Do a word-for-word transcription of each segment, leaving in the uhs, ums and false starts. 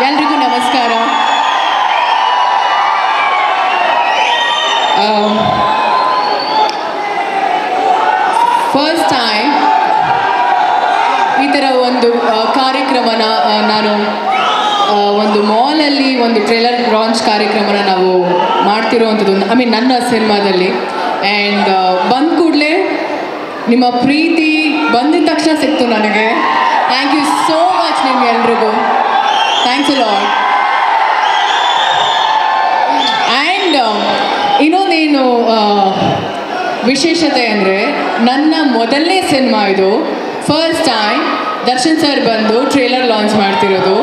ಎಲ್ರಿಗೂ ನಮಸ್ಕಾರ. First time ಈ ಥರ ಒಂದು ಕಾರ್ಯಕ್ರಮನ ನಾನು ಒಂದು ಮಾಲಲ್ಲಿ ಒಂದು ಟ್ರೇಲರ್ ಲಾಂಚ್ ಕಾರ್ಯಕ್ರಮನ ನಾವು ಮಾಡ್ತಿರೋವಂಥದ್ದು, ಐ ಮೀನ್ ನನ್ನ ಸಿನಿಮಾದಲ್ಲಿ. ಆ್ಯಂಡ್ ಬಂದ ಕೂಡಲೇ ನಿಮ್ಮ ಪ್ರೀತಿ ಬಂದಿದ ತಕ್ಷಣ ಸಿಕ್ತು ನನಗೆ. ಥ್ಯಾಂಕ್ ಯು ಸೋ ಮಚ್ ನಿಮ್ಗೆಲ್ರಿಗೂ. Thanks a lot. ಆ್ಯಂಡ್ ಇನ್ನೊಂದೇನು ವಿಶೇಷತೆ ಅಂದರೆ, ನನ್ನ ಮೊದಲನೇ ಸಿನಿಮಾ ಇದು. ಫಸ್ಟ್ ಟೈಮ್ ದರ್ಶನ್ ಸರ್ ಬಂದು ಟ್ರೇಲರ್ ಲಾಂಚ್ ಮಾಡ್ತಿರೋದು.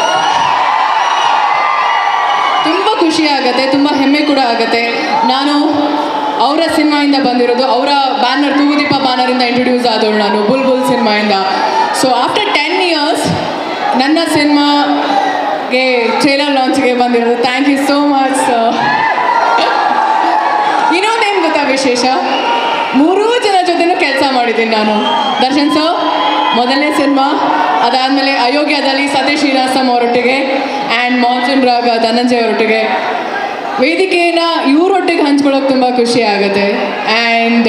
ತುಂಬ ಖುಷಿ ಆಗುತ್ತೆ, ತುಂಬ ಹೆಮ್ಮೆ ಕೂಡ ಆಗುತ್ತೆ. ನಾನು ಅವರ ಸಿನಿಮಾಯಿಂದ ಬಂದಿರೋದು, ಅವರ ಬ್ಯಾನರ್ ತೂಗುದೀಪ ಬ್ಯಾನರಿಂದ ಇಂಟ್ರೊಡ್ಯೂಸ್ ಆದವಳು ನಾನು ಬುಲ್ ಬುಲ್ ಸಿನಿಮಾಯಿಂದ. ಸೊ ಆಫ್ಟರ್ ಟೆನ್ ಇಯರ್ಸ್ ನನ್ನ ಸಿನಿಮಾಗೆ ಟ್ರೇಲರ್ ಲಾಂಚ್ಗೆ ಬಂದಿರೋದು. Thank you so much sir. ಇನ್ನೊಂದೇನು ಗೊತ್ತಾ ವಿಶೇಷ, ಮೂರೂ ಜನ ಜೊತೆನೂ ಕೆಲಸ ಮಾಡಿದ್ದೀನಿ ನಾನು. ದರ್ಶನ್ ಸರ್ ಮೊದಲನೇ ಸಿನಿಮಾ, ಅದಾದಮೇಲೆ ಅಯೋಗ್ಯದಲ್ಲಿ ಸತೀಶ್ ಶ್ರೀನಿವಾಸಂ ಅವರೊಟ್ಟಿಗೆ, ಆ್ಯಂಡ್ ಮಾನ್ಸೂನ್ ರಾಗ ಧನಂಜಯ್ ಅವರೊಟ್ಟಿಗೆ. ವೇದಿಕೆನ ಇವರೊಟ್ಟಿಗೆ ಹಂಚ್ಕೊಳ್ಳೋಕೆ ತುಂಬ ಖುಷಿ ಆಗುತ್ತೆ. ಆ್ಯಂಡ್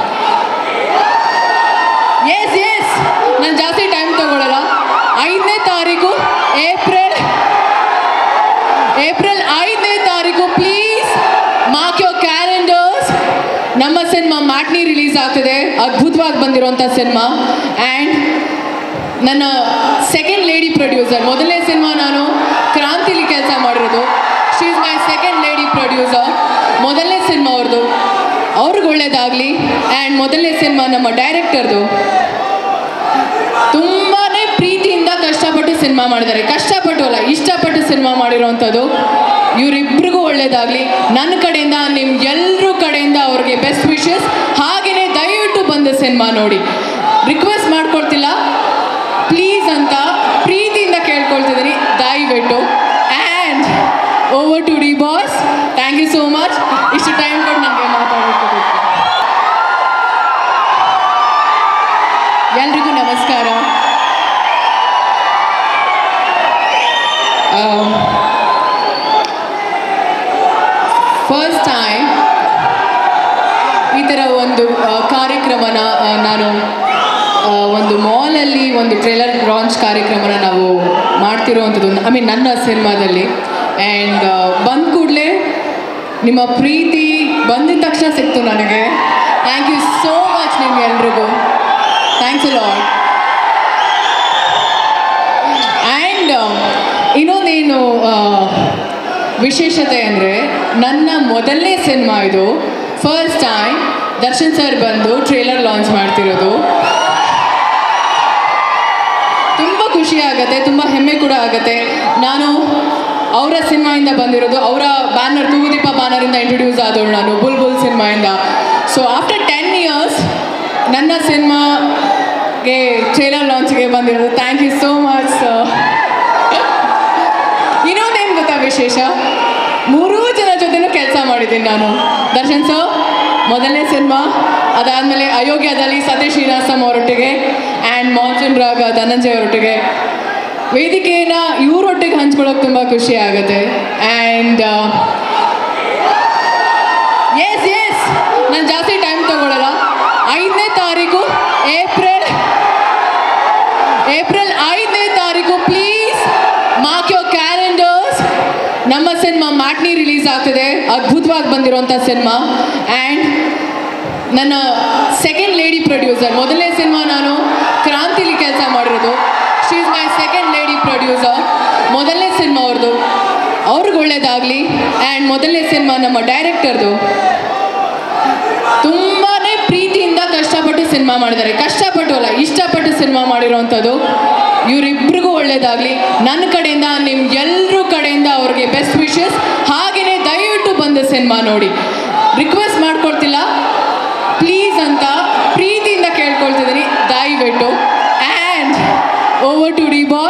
ಎಸ್ ಎಸ್ ನಾನು ಜಾಸ್ತಿ ಟೈಮ್ ತಗೊಳ್ಳಲ್ಲ. ಐದನೇ ತಾರೀಕು ಏಪ್ರಿಲ್ ಏಪ್ರಿಲ್ ಐದನೇ ತಾರೀಕು ಪ್ಲೀಸ್ ಮಾರ್ಕ್ ಯೋರ್ ಕ್ಯಾಲೆಂಡರ್ಸ್. ನಮ್ಮ ಸಿನಿಮಾ ಮ್ಯಾಟ್ನಿ ರಿಲೀಸ್ ಆಗ್ತಿದೆ, ಅದ್ಭುತವಾಗಿ ಬಂದಿರೋಂಥ ಸಿನಿಮಾ. ಆ್ಯಂಡ್ ನನ್ನ ಸೆಕೆಂಡ್ ಲೇಡಿ ಪ್ರೊಡ್ಯೂಸರ್, ಮೊದಲನೇ ಸಿನಿಮಾ ನಾನು ಕ್ರಾಂತಿಲಿ ಕೆಲಸ ಮಾಡಿರೋದು. She is my second lady producer. ಮೊದಲನೇ ಸಿನಿಮಾ ಅವ್ರದ್ದು, ಅವ್ರಿಗೆ ಒಳ್ಳೇದಾಗಲಿ. ಆ್ಯಂಡ್ ಮೊದಲನೇ ಸಿನಿಮಾ ನಮ್ಮ ಡೈರೆಕ್ಟರ್ದು. ತುಂಬಾ ಪ್ರೀತಿಯಿಂದ ಕಷ್ಟಪಟ್ಟು ಸಿನಿಮಾ ಮಾಡಿದ್ದಾರೆ. ಕಷ್ಟಪಟ್ಟು ಅಲ್ಲ, ಇಷ್ಟಪಟ್ಟು ಸಿನಿಮಾ ಮಾಡಿರೋವಂಥದ್ದು. ಇವರಿಬ್ರಿಗೂ ಒಳ್ಳೇದಾಗಲಿ. ನನ್ನ ಕಡೆಯಿಂದ, ನಿಮ್ಗೆಲ್ಲರೂ ಕಡೆಯಿಂದ ಅವ್ರಿಗೆ ಬೆಸ್ಟ್ ವಿಶಸ್. ಹಾಗೆಯೇ ದಯವಿಟ್ಟು ಬಂದು ಸಿನಿಮಾ ನೋಡಿ. ರಿಕ್ವೆಸ್ಟ್ ಮಾಡ್ಕೊಳ್ತಿಲ್ಲ ಪ್ಲೀಸ್ ಅಂತ ಪ್ರೀತಿಯಿಂದ ಕೇಳ್ಕೊಳ್ತಿದ್ದೀನಿ, ದಯವಿಟ್ಟು. And over to D boss. Thank you so much. ಇಷ್ಟು ಟೈಮ್ ಕೊಟ್ಟು ನನಗೆ ಮಾತಾಡೋಕ್ಕೆ. ಎಲ್ರಿಗೂ ನಮಸ್ಕಾರ. ಫಸ್ಟ್ ಟೈಮ್ ಈ ಥರ ಒಂದು ಕಾರ್ಯಕ್ರಮನ ನಾನು ಒಂದು ಮಾಲಲ್ಲಿ ಒಂದು ಟ್ರೇಲರ್ ಲಾಂಚ್ ಕಾರ್ಯಕ್ರಮನ ನಾವು ಮಾಡ್ತಿರೋವಂಥದ್ದು, ಐ ಮೀನ್ ನನ್ನ ಸಿನಿಮಾದಲ್ಲಿ. ಆ್ಯಂಡ್ ಬಂದ ಕೂಡಲೇ ನಿಮ್ಮ ಪ್ರೀತಿ ಬಂದಿದ ತಕ್ಷಣ ಸಿಕ್ತು ನನಗೆ. ಥ್ಯಾಂಕ್ ಯು ಸೋ ಮಚ್ ನಿಮ್ಗೆಲ್ರಿಗೂ. Thanks a lot. ಆ್ಯಂಡ್ ಇನ್ನೊಂದೇನು ವಿಶೇಷತೆ ಅಂದರೆ, ನನ್ನ ಮೊದಲನೇ ಸಿನಿಮಾ ಇದು. ಫಸ್ಟ್ ಟೈಮ್ ದರ್ಶನ್ ಸರ್ ಬಂದು ಟ್ರೇಲರ್ ಲಾಂಚ್ ಮಾಡ್ತಿರೋದು. ತುಂಬ ಖುಷಿ ಆಗುತ್ತೆ, ತುಂಬ ಹೆಮ್ಮೆ ಕೂಡ ಆಗುತ್ತೆ. ನಾನು ಅವರ ಸಿನಿಮಾಯಿಂದ ಬಂದಿರೋದು, ಅವರ ಬ್ಯಾನರ್ ತೂಗುದೀಪ ಬ್ಯಾನರಿಂದ ಇಂಟ್ರೊಡ್ಯೂಸ್ ಆದವಳು ನಾನು ಬುಲ್ ಬುಲ್ ಸಿನಿಮಾಯಿಂದ. ಸೊ ಆಫ್ಟರ್ ಟೆನ್ ಇಯರ್ಸ್ ನನ್ನ ಸಿನಿಮಾಗೆ ಟ್ರೇಲರ್ ಲಾಂಚ್ಗೆ ಬಂದಿರೋದು. Thank you so much sir. ಇನ್ನೊಂದೇನು ಗೊತ್ತಾ ವಿಶೇಷ, ಮೂರೂ ಜನ ಜೊತೆನೂ ಕೆಲಸ ಮಾಡಿದ್ದೀನಿ ನಾನು. ದರ್ಶನ್ ಸರ್ ಮೊದಲನೇ ಸಿನಿಮಾ, ಅದಾದಮೇಲೆ ಅಯೋಗ್ಯದಲ್ಲಿ ಸತೀಶ್ ಶ್ರೀನಿವಾಸಂ ಅವರೊಟ್ಟಿಗೆ, ಆ್ಯಂಡ್ ಮಾನ್ಸೂನ್ ರಾಗ ಧನಂಜಯ್ ಅವರೊಟ್ಟಿಗೆ. ವೇದಿಕೆನ ಇವರೊಟ್ಟಿಗೆ ಹಂಚ್ಕೊಳ್ಳೋಕೆ ತುಂಬ ಖುಷಿ ಆಗುತ್ತೆ. ಆ್ಯಂಡ್ ಎಸ್ ಎಸ್ ನಾನು ಜಾಸ್ತಿ ಟೈಮ್ ತಗೊಳ್ಳಲ್ಲ. ಐದನೇ ತಾರೀಕು ಏಪ್ರಿಲ್ ಏಪ್ರಿಲ್ ಐದನೇ ತಾರೀಕು ಪ್ಲೀಸ್ ಮಾರ್ಕ್ ಯೋರ್ ಕ್ಯಾಲೆಂಡರ್ಸ್. ನಮ್ಮ ಸಿನಿಮಾ ಮ್ಯಾಟ್ನಿ ರಿಲೀಸ್ ಆಗ್ತಿದೆ, ಅದ್ಭುತವಾಗಿ ಬಂದಿರೋಂಥ ಸಿನಿಮಾ. ಆ್ಯಂಡ್ ನನ್ನ ಸೆಕೆಂಡ್ ಲೇಡಿ ಪ್ರೊಡ್ಯೂಸರ್, ಮೊದಲನೇ ಸಿನಿಮಾ ನಾನು ಕ್ರಾಂತಿಲಿ ಕೆಲಸ ಮಾಡಿರೋದು. She is my second lady producer. ಮೊದಲನೇ ಸಿನಿಮಾ ಅವ್ರದ್ದು, ಅವ್ರಿಗೆ ಒಳ್ಳೇದಾಗಲಿ. ಆ್ಯಂಡ್ ಮೊದಲನೇ ಸಿನಿಮಾ ನಮ್ಮ ಡೈರೆಕ್ಟರ್ದು. ತುಂಬಾ ಪ್ರೀತಿಯಿಂದ ಕಷ್ಟಪಟ್ಟು ಸಿನಿಮಾ ಮಾಡಿದ್ದಾರೆ. ಕಷ್ಟಪಟ್ಟು ಅಲ್ಲ, ಇಷ್ಟಪಟ್ಟು ಸಿನಿಮಾ ಮಾಡಿರೋವಂಥದ್ದು. ಇವರಿಬ್ರಿಗೂ ಒಳ್ಳೇದಾಗಲಿ. ನನ್ನ ಕಡೆಯಿಂದ, ನಿಮ್ಗೆಲ್ಲರೂ ಕಡೆಯಿಂದ ಅವ್ರಿಗೆ ಬೆಸ್ಟ್ ವಿಶಸ್. ಹಾಗೆಯೇ ದಯವಿಟ್ಟು ಬಂದು ಸಿನಿಮಾ ನೋಡಿ. ರಿಕ್ವೆಸ್ಟ್ ಮಾಡ್ಕೊಳ್ತಿಲ್ಲ ಪ್ಲೀಸ್ ಅಂತ ಪ್ರೀತಿಯಿಂದ ಕೇಳ್ಕೊಳ್ತಿದ್ದೀನಿ, ದಯವಿಟ್ಟು. And over to D boss.